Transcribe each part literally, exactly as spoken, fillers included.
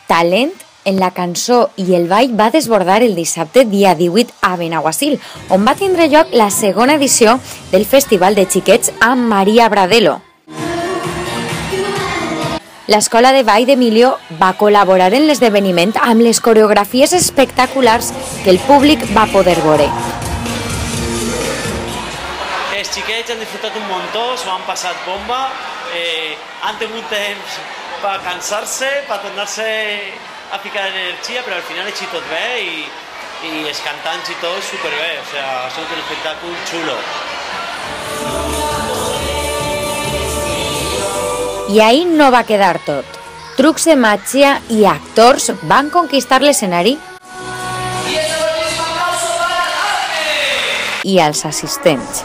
talent en la cançó i el ball va desbordar el dissabte dia divuit a Benaguasil, on va tindre lloc la segona edició del Festival de Xiquets amb Maria Bradelo. L'Escola de Ball d'Emilio va col·laborar en l'esdeveniment amb les coreografies espectaculars que el públic va poder veure. Els xiquets han disfrutat un muntó, s'ho han passat bomba, eh, han tingut temps per cansar-se, per tornar-se a ficar energia, però al final ha eixit tot bé i, i els cantants i tot superbé, o sigui, ha sigut un espectacle xulo. I ahí no va quedar tot. Trucs de màgia i actors van conquistar l'escenari i els assistents.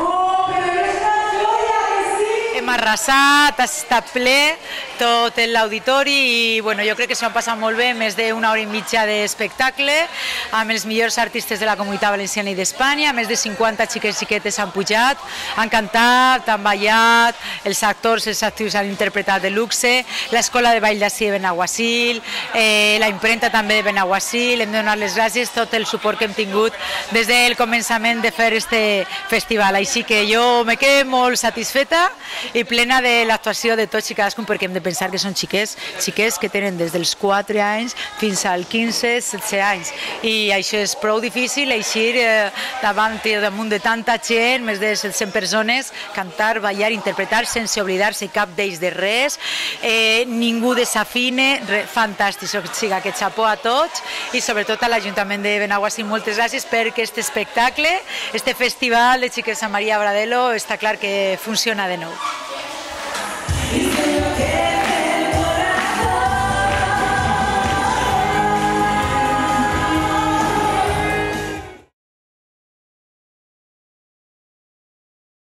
Hem arrasat, ha estat ple tot l'auditori i bueno, jo crec que s'ho han passat molt bé, més d'una hora i mitja d'espectacle amb els millors artistes de la Comunitat Valenciana i d'Espanya, més de cinquanta xiquets i xiquetes han pujat, han cantat, han ballat, els actors, els actius han interpretat de luxe, l'escola de ball d'ací de Benaguasil, eh, la impremta també de Benaguasil, hem de donar les gràcies, tot el suport que hem tingut des del començament de fer este festival, així que jo me quedo molt satisfeta i plena de l'actuació de tots i cadascun, perquè hem de pensar que són xiquets, xiquets que tenen des dels quatre anys fins als quinze setze anys, i això és prou difícil, eixir eh, davant i damunt de tanta gent, més de cent persones, cantar, ballar, interpretar sense oblidar-se cap d'ells de res, eh, ningú desafine, re, fantàstic, o sigui que xapó a tots i sobretot a l'Ajuntament de Benaguasil, moltes gràcies per aquest espectacle, este festival de xiquets a Maria Bradelo, està clar que funciona de nou.